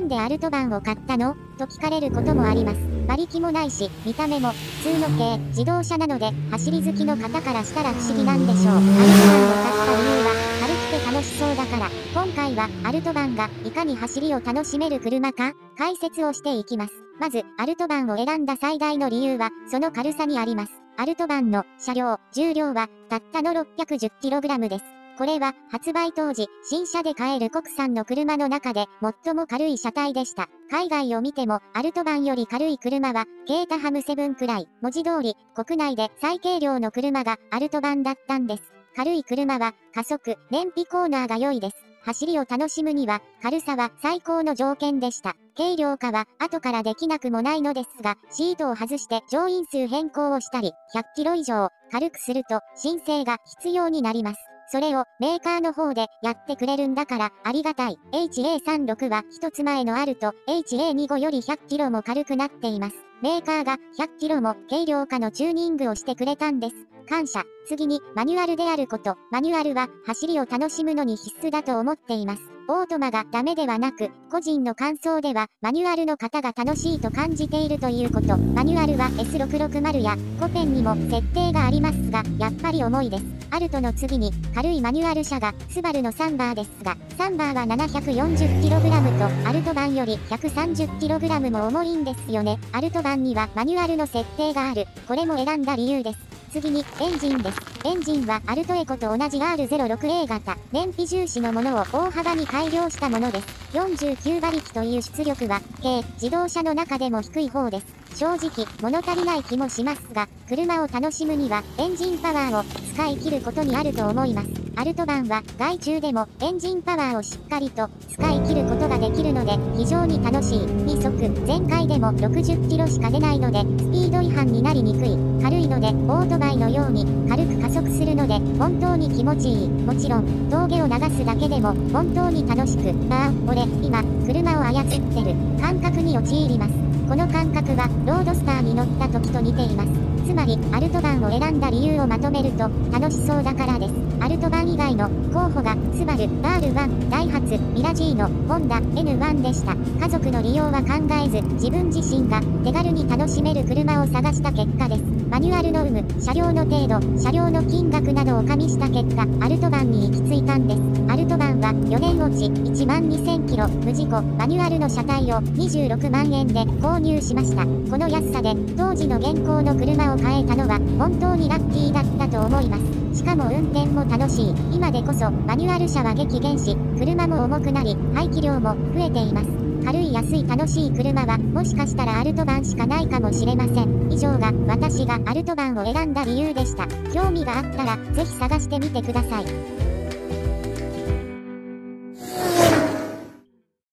なんでアルトバンを買ったのと聞かれることもあります。馬力もないし、見た目も普通の軽自動車なので、走り好きの方からしたら不思議なんでしょう。アルトバンを買った理由は、軽くて楽しそうだから。今回は、アルトバンがいかに走りを楽しめる車か、解説をしていきます。まず、アルトバンを選んだ最大の理由は、その軽さにあります。アルトバンの車両、重量は、たったの 610kg です。これは、発売当時、新車で買える国産の車の中で、最も軽い車体でした。海外を見ても、アルトバンより軽い車は、ケータハム7くらい。文字通り、国内で最軽量の車が、アルトバンだったんです。軽い車は、加速、燃費コーナーが良いです。走りを楽しむには、軽さは最高の条件でした。軽量化は後からできなくもないのですが、シートを外して乗員数変更をしたり、100キロ以上軽くすると申請が必要になります。それをメーカーの方でやってくれるんだからありがたい。HA36 は一つ前のアルト HA25 より100キロも軽くなっています。メーカーが100キロも軽量化のチューニングをしてくれたんです。感謝。次にマニュアルであること。マニュアルは走りを楽しむのに必須だと思っています。オートマがダメではなく、個人の感想ではマニュアルの方が楽しいと感じているということ。マニュアルは S660 やコペンにも設定がありますが、やっぱり重いです。アルトの次に軽いマニュアル車がスバルのサンバーですが、サンバーは 740kg とアルトバンより 130kg も重いんですよね。アルトバンにはマニュアルの設定がある。これも選んだ理由です。次にエンジンです。エンジンはアルトエコと同じ R06A 型、燃費重視のものを大幅に改良したものです。49馬力という出力は、軽自動車の中でも低い方です。正直、物足りない気もしますが、車を楽しむにはエンジンパワーを使い切ることにあると思います。アルトバンは外注でもエンジンパワーをしっかりと使い切ることができるので非常に楽しい。2速、全開でも60キロしか出ないのでスピード違反になりにくい。軽いのでオートバイのように軽く加速するので本当に気持ちいい。もちろん峠を流すだけでも本当に楽しく、俺今車を操ってる感覚に陥ります。この感覚はロードスターに乗った時と似ています。つまりアルトバンを選んだ理由をまとめると楽しそうだからです。アルトバン以外の候補がスバル、R1、ダイハツ、ミラジーノ、ホンダ、N1 でした。家族の利用は考えず自分自身が手軽に楽しめる車を探した結果です。マニュアルの有無、車両の程度、車両の金額などを加味した結果、アルトバンに行き着いたんです。アルトバンは4年落ち12000キロ、無事故、マニュアルの車体を26万円で購入しました。この安さで当時の現行の車を買えたのは本当にラッキーだったと思います。しかも運転も楽しい。今でこそマニュアル車は激減し、車も重くなり、排気量も増えています。軽い安い楽しい車はもしかしたらアルトバンしかないかもしれません。以上が私がアルトバンを選んだ理由でした。興味があったらぜひ探してみてください。